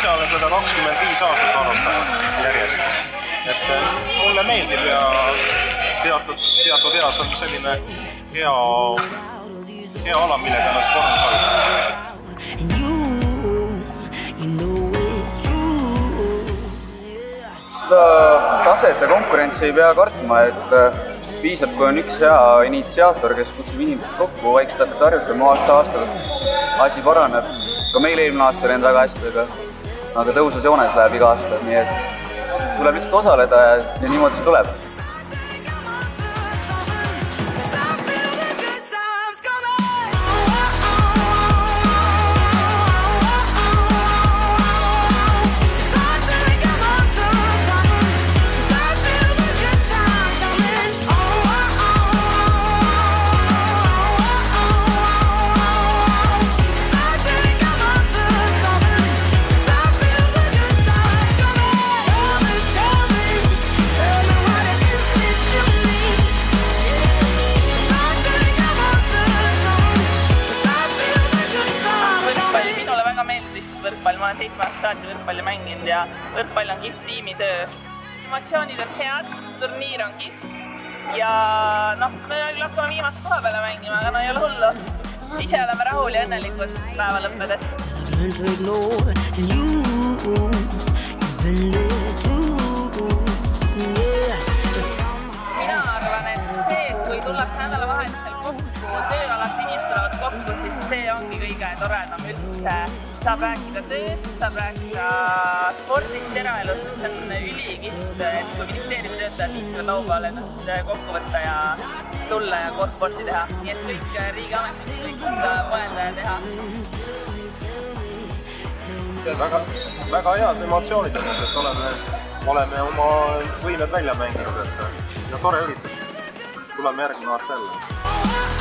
ise olen seda 25 aastat harrastanud järjest. Et mulle meeldib ja teatud eas on selline hea ala, millega ennast vormis hoida. Seda taset ja konkurentsi ei pea kartma, et piisab, kui on üks hea initsiaator, kes kutsub inimesed kokku, vaikselt hakkad harjutama aasta-aastalt. Asi paraneb. Ka meil eelmine aasta oli väga hästi, aga tõusus joones läheb iga aasta, nii et tuleb lihtsalt osaleda ja niimoodi see tuleb. Ma olen 7 aastat saati võrkpalli mänginud ja võrkpall on kihvt tiimitöö. Emotsioonid on head, turniir on kihvt ja me hakkame viimast koha peale mängima, aga ei ole hullu. Ise oleme rahul ja õnnelikud päeva lõppedes. Mina arvan, et see, kui tullakse nädalavahetusel kokku, tööalast inimesed tulevad kokku, siis see ongi kõige toredam üldse. Saab rääkida tööst, saab rääkida spordist, eraelust, see on ülikihvt, et kui ministeeriumi töötajad liikuvad laubaale kokku võtta ja tulla ja koos sporti teha. Nii et kõik riigiametid võiks mõelda ja teha. Väga head emotsioonid on, et oleme oma võimed välja mänginud ja tore üritus. Tuleme järgmine aasta jälle.